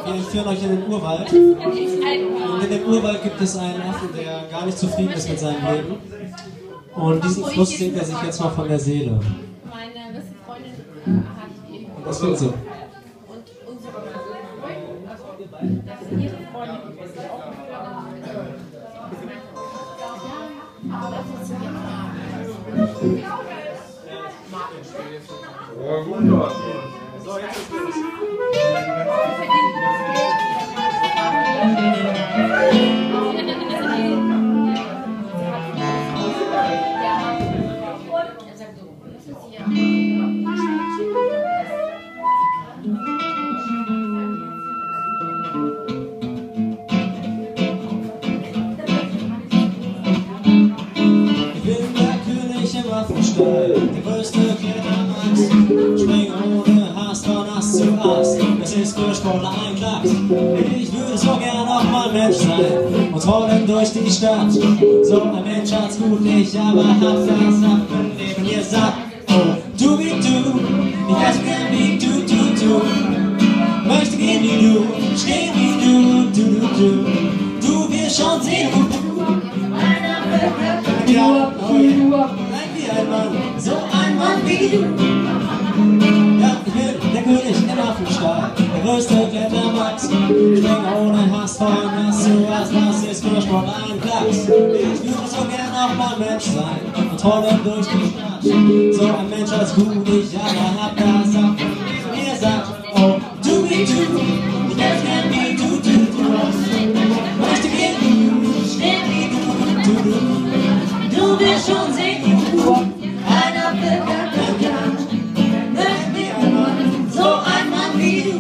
Wir führen euch in den Urwald. Und in dem Urwald gibt es einen Affen, der gar nicht zufrieden ist mit seinem Leben. Und diesen Fluss singt er sich jetzt mal von der Seele. Meine beste Freundin hat eben. Und was will sie? Und unsere Freundin, also ihre Freundin, ist auch eine Freundin. Ja, aber das ist jetzt So, jetzt ist los. Der größte Klettermax, spring ohne Hast von Ast zu Ast. Das ist für Sportler ein Klacks. Ich würde so gern auch mal Mensch sein und rollen durch die Stadt. So ein Mensch hat's gut nicht, aber hat versagt, wenn Leben ihr sagt. Oh, du wie du, ich weiß so gern wie du. Möchte gehen wie du, stehen wie du. Du wirst schon sehen, ja, oh yeah. Ein Mann, so ein Mann wie du. Ja, ich bin der König im Affenstall, der größte Klettermax. Spring ohne Hass von Ast zu Ast, das ist für Sport ein Klacks. Ich würde so gern auch mal Mensch sein und rollen durch die Stadt. So ein Mensch als gut, ich aber hab das ab. Ihr sagt, oh, du wie du, ich möchte gern wie du. Möchte gehen, stehen wie du. Du wirst schon sehen, einer wird ganz möchte mir so ein Mann wie du.